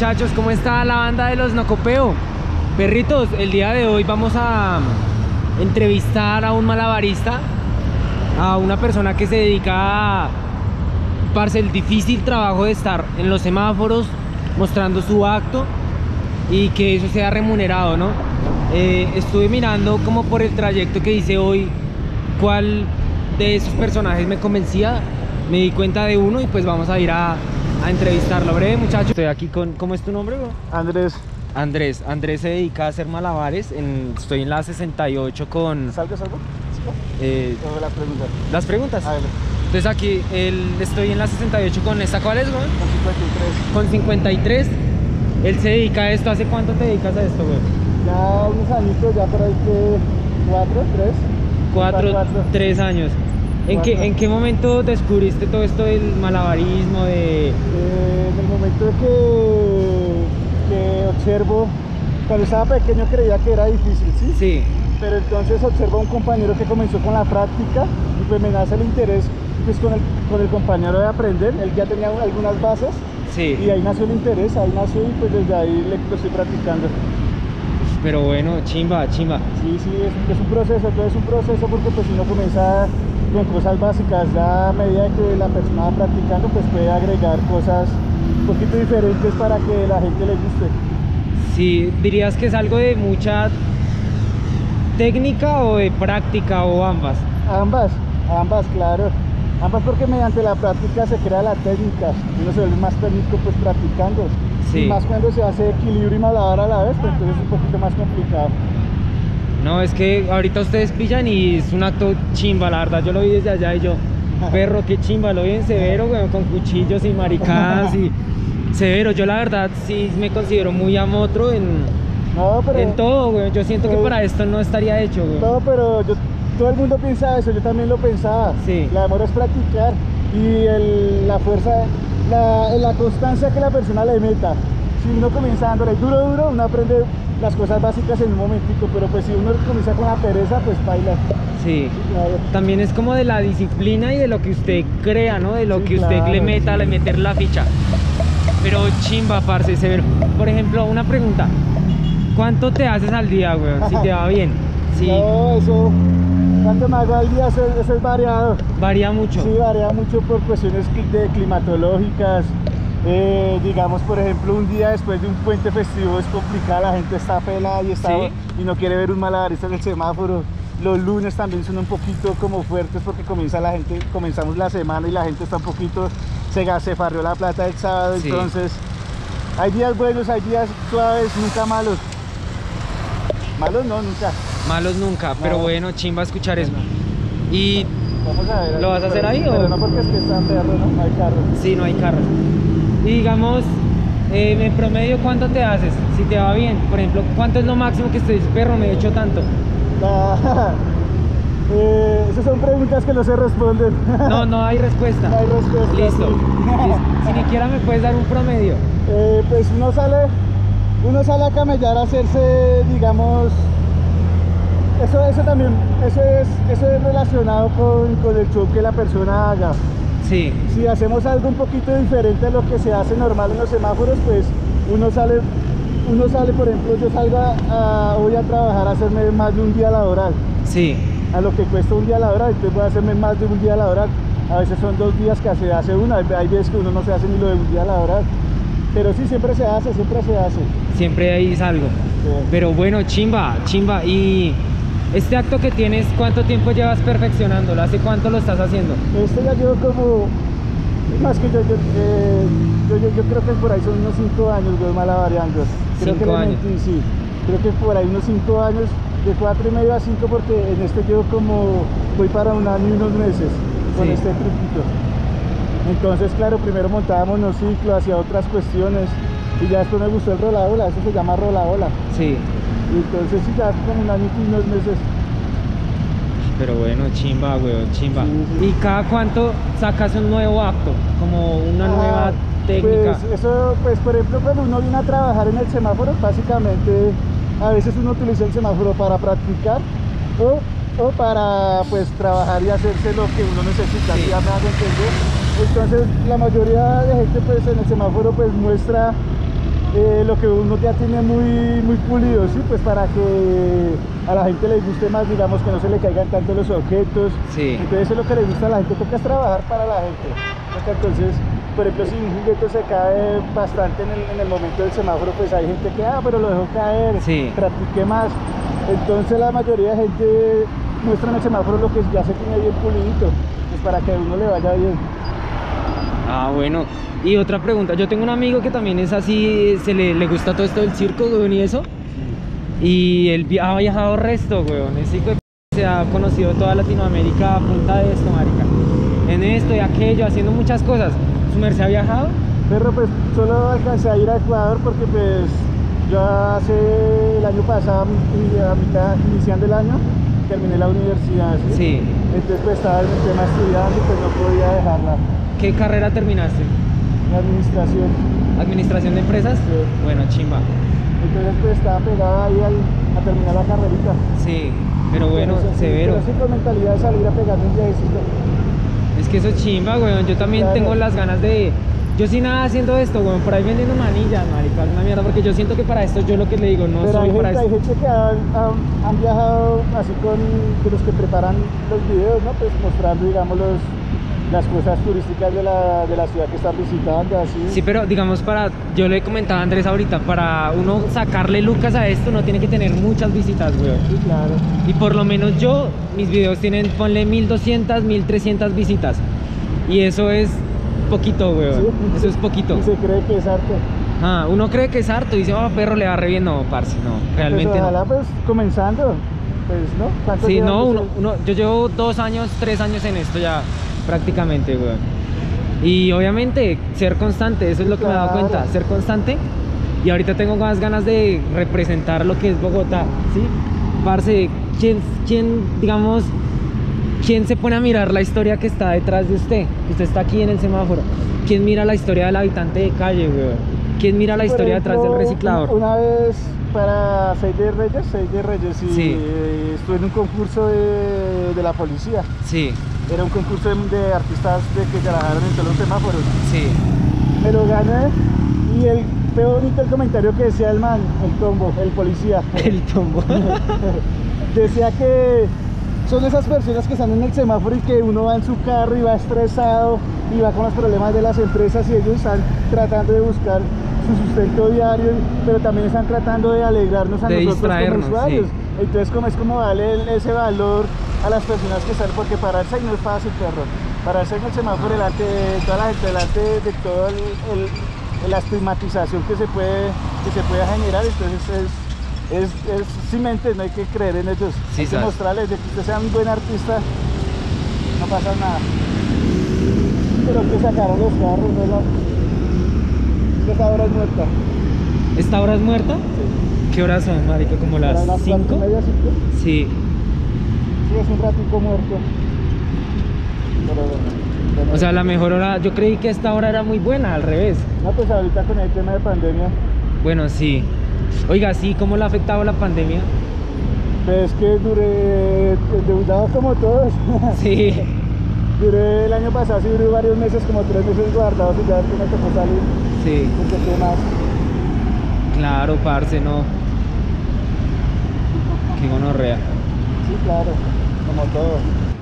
muchachos, ¿cómo está la banda de los Nocopeo? Perritos, el día de hoy vamos a entrevistar a un malabarista, a una persona que se dedica a, parce, el difícil trabajo de estar en los semáforos mostrando su acto y que eso sea remunerado, ¿no? Estuve mirando como por el trayecto que hice hoy cuál de esos personajes me convencía, me di cuenta de uno y pues vamos a ir a entrevistarlo. Breve, muchachos. Estoy aquí con, ¿cómo es tu nombre, bro? Andrés. Andrés se dedica a hacer malabares. Estoy en la 68 con... ¿Salgo? las preguntas. ¿Las preguntas? A ver. Entonces aquí estoy en la 68 con esta, ¿cuál es, bro? Con 53. Con 53. Él se dedica a esto. ¿Hace cuánto te dedicas a esto, bro? Ya unos añitos, ya por ahí que... ¿4? ¿3? 3 años. ¿En qué momento descubriste todo esto del malabarismo? En el momento que observo, cuando estaba pequeño creía que era difícil, ¿sí? Sí. Pero entonces observo a un compañero que comenzó con la práctica y pues me nace el interés pues con el compañero de aprender. Él ya tenía algunas bases, Sí. Y ahí nació el interés, ahí nació y pues desde ahí lo estoy practicando. Pero bueno, chimba. Sí, es un proceso, todo es un proceso porque pues si uno comienza con cosas básicas, ya a medida que la persona va practicando pues puede agregar cosas un poquito diferentes para que la gente le guste. Sí, ¿dirías que es algo de mucha técnica o de práctica o ambas? Ambas, claro. Ambas porque mediante la práctica se crea la técnica. Uno se vuelve más técnico pues practicando. Sí. Y más cuando se hace equilibrio y malabar a la vez, pues entonces es un poquito más complicado. No, es que ahorita ustedes pillan y es un acto chimba, la verdad. Yo lo vi desde allá y yo, perro, qué chimba, lo vi en severo, güey, con cuchillos y maricadas y severo. Yo la verdad sí me considero muy amotro en todo, güey. Yo siento que para esto no estaría hecho, güey. No, pero todo el mundo piensa eso, yo también lo pensaba. Sí. La demora es practicar y la fuerza, la constancia que la persona le meta. Si uno comienza dándole duro, uno aprende las cosas básicas en un momentico, pero pues si uno comienza con la pereza, pues baila. Sí, claro. También es como de la disciplina y de lo que usted crea, ¿no? De lo Sí, que usted claro, le meta, le meter la ficha. Pero chimba, parce, severo. Por ejemplo, una pregunta. ¿Cuánto te haces al día, güey? Si te va bien. Sí. No, eso, ¿cuánto me hago al día? Eso es variado. Varía mucho. Sí, varía mucho por cuestiones climatológicas. Digamos, por ejemplo, un día después de un puente festivo es complicado, la gente está pelada y y no quiere ver un malabarista en el semáforo. Los lunes también son un poquito como fuertes porque comenzamos la semana y la gente está un poquito, se farrió la plata del sábado, Sí. Entonces hay días buenos, hay días suaves, nunca malos. Malos no, nunca. Malos nunca, pero No. bueno, chimba escuchar eso. Y Vamos a ver. ¿Lo vas a hacer ahí pero o...? no porque es que está perro, no hay carro. sí, no hay carros. Y digamos, en promedio, ¿cuánto te haces? Si te va bien, por ejemplo, ¿cuánto es lo máximo que usted dice, perro, me he hecho tanto? Esas son preguntas que no se responden. No hay respuesta. No hay respuesta. Listo. Sí. Si ni siquiera me puedes dar un promedio. Pues uno sale a camellar a hacerse, digamos, eso también, eso es relacionado con el show que la persona haga. Sí. Si hacemos algo un poquito diferente a lo que se hace normal en los semáforos, pues uno sale, por ejemplo, yo voy a trabajar a hacerme más de un día laboral. Sí. A lo que cuesta un día laboral, entonces voy a hacerme más de un día laboral. A veces son 2 días que se hace uno, hay veces que uno no se hace ni lo de un día laboral. Pero sí, siempre se hace. Siempre ahí salgo. Sí. Pero bueno, chimba. Y este acto que tienes, ¿cuánto tiempo llevas perfeccionándolo? ¿Hace cuánto lo estás haciendo? Esto ya llevo como, más que yo creo que por ahí son unos 5 años, güey, malabareando. Creo 5 que le años. mentí, sí. Creo que por ahí unos 5 años, de 4 y medio a 5, porque en este llevo voy para 1 año y unos meses con Sí. este truquito. Entonces, claro, primero montábamos monociclo, hacía otras cuestiones y ya después me gustó el rolabola, eso se llama rolabola. Sí. Y entonces sí, ya como 1 año y unos meses. Pero bueno, chimba, weón, chimba. Sí. ¿Y cada cuánto sacas un nuevo acto? Como una nueva técnica. Pues eso, pues por ejemplo, cuando uno viene a trabajar en el semáforo, básicamente a veces uno utiliza el semáforo para practicar o para pues trabajar y hacerse lo que uno necesita, Sí. ¿sí? Ya me hago entender. Entonces la mayoría de gente pues en el semáforo pues muestra lo que uno ya tiene muy pulido, ¿sí? Pues para que a la gente le guste más, digamos, que no se le caigan tanto los objetos. Sí. Entonces eso es lo que le gusta a la gente, toca es trabajar para la gente. Entonces, por ejemplo, si un juguete se cae bastante en el momento del semáforo, pues hay gente que, pero lo dejó caer, Sí. practique más. Entonces la mayoría de gente muestra en el semáforo lo que ya se tiene bien pulidito, pues para que a uno le vaya bien. Ah, bueno. Y otra pregunta, yo tengo un amigo que también es así, le gusta todo esto del circo, weón, y eso. Y él ha viajado resto, weón. Ese hijo de se ha conocido toda Latinoamérica a punta de esto, marica. En esto y aquello, haciendo muchas cosas. ¿Su merced ha viajado? Pero pues solo alcancé a ir a Ecuador porque pues yo hace el año pasado, a mitad, iniciando el año, terminé la universidad, ¿sí? Sí. Entonces pues estaba en el tema estudiando y pues no podía dejarla. ¿Qué carrera terminaste? La administración. ¿Administración de empresas? Sí. Bueno, chimba. Entonces pues estaba pegada ahí a terminar la carrerita. Sí, pero bueno, Pero, severo. Pero sí con mentalidad de salir a pegarme un viajecito. Es que eso es chimba, weón. Yo también Claro. tengo las ganas de... Yo sin nada haciendo esto, weón, por ahí vendiendo manillas, marica, es una mierda, porque yo siento que para esto yo lo que le digo, no Pero soy para hay esto. gente que han viajado así de los que preparan los videos, ¿no? Pues mostrando, digamos, las cosas turísticas de la ciudad que están visitando, así. Sí, pero digamos yo le comentaba a Andrés ahorita, para uno sacarle lucas a esto no tiene que tener muchas visitas, weón. Sí, claro. Y por lo menos mis videos tienen, ponle 1200, 1300 visitas. Y eso es poquito, weón. Sí. Eso es poquito. Y se cree que es arte. Ah, uno cree que es harto y dice, perro, le va re bien. No, parce, no, realmente Pues ojalá, no. pues comenzando, pues, ¿no? ¿Cuánto Sí, llevan no, ustedes? yo llevo 2 años, 3 años en esto ya, prácticamente, weón. Y obviamente, ser constante, eso es lo que me he dado Claro. cuenta, ser constante. Y ahorita tengo más ganas de representar lo que es Bogotá, ¿sí? Parce, digamos, ¿quién se pone a mirar la historia que está detrás de usted? Usted está aquí en el semáforo. ¿Quién mira la historia del habitante de calle, weón? ¿Quién mira la Por historia ejemplo, detrás del reciclador? Una vez para 6 de Reyes, y Sí. estuve en un concurso de la policía. Sí, Era un concurso de artistas que trabajaron en todos los semáforos. sí. Me lo gané y fue bonito el comentario que decía el man, el tombo, el policía. El tombo. Decía que son esas personas que están en el semáforo y que uno va en su carro y va estresado y va con los problemas de las empresas y ellos están tratando de buscar su sustento diario, pero también están tratando de alegrarnos a De nosotros distraernos, como usuarios. sí. Entonces es como darle ese valor a las personas que están, porque pararse ahí no es fácil, perro. Pararse en el semáforo delante de toda la gente, delante de toda la estigmatización que se puede generar, entonces es simplemente no hay que creer en ellos, Sí, hay que sabes. mostrarles de que usted sea un buen artista, no pasa nada. Pero que sacaron los carros, ¿no? Esa hora es muerta. ¿Esta hora es muerta? Sí. ¿Qué horas son, marica? ¿Como las Para 5? 4:30, 5. Sí. Sí, es un ratico muerto. Pero bueno. O sea, la mejor hora, yo creí que esta hora era muy buena, al revés. No, pues ahorita con el tema de pandemia, Bueno, sí. Oiga, sí, ¿cómo le ha afectado la pandemia? pues es que duré endeudado como todos. Sí. Duré el año pasado, sí duré varios meses, como 3 meses guardados y ya después me tocó salir. Sí. Porque qué más. Claro, parce, no. Qué gonorrea. Sí, claro, como todo.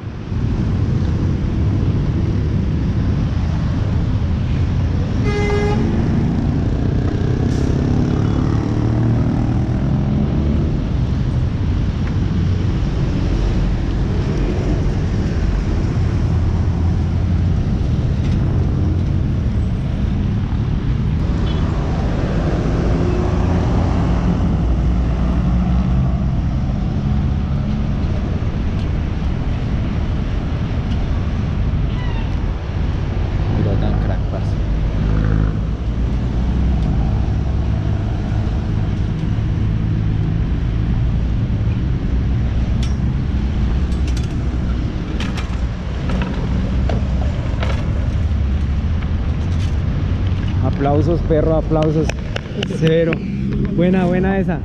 Pero tan crack, parce. Aplausos, perro, aplausos. Cero. Buena, buena esa.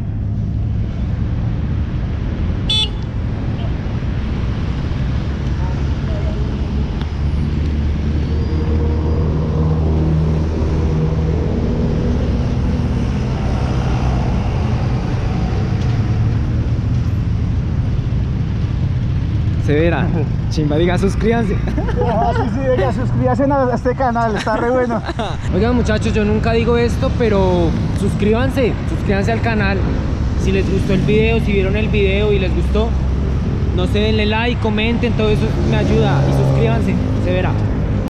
Chimba, diga, suscríbanse. Sí, venga, suscríbanse a este canal, está re bueno. Oigan muchachos, yo nunca digo esto, pero suscríbanse al canal. Si les gustó el video, si vieron el video y les gustó, no sé, denle like, comenten, todo eso me ayuda. Y suscríbanse, se verá.